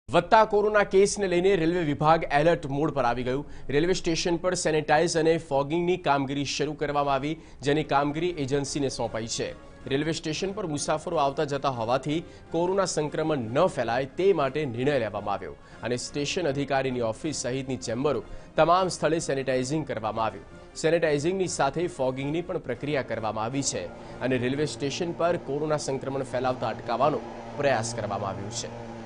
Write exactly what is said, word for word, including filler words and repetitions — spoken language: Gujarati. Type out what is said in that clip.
વધતા કોરોના કેસને લઈને રેલવે વિભાગ એલર્ટ મોડ પર આવી ગયું। રેલવે સ્ટેશન પર સેનેટાઇઝ અને ફોગિંગની કામગીરી શરૂ કરવામાં આવી, જેની કામગીરી એજન્સીને સોંપાઈ છે। રેલવે સ્ટેશન પર મુસાફરો આવતા જતા હોવાથી કોરોના સંક્રમણ ન ફેલાય તે માટે નિર્ણય લેવામાં આવ્યો અને સ્ટેશન અધિકારીની ઓફિસ સહિતની ચેમ્બરો તમામ સ્થળે સેનેટાઇઝિંગ કરવામાં આવ્યું। સેનેટાઇઝિંગની સાથે ફોગિંગની પણ પ્રક્રિયા કરવામાં આવી છે અને રેલવે સ્ટેશન પર કોરોના સંક્રમણ ફેલાવતા અટકાવવાનો પ્રયાસ કરવામાં આવ્યો છે।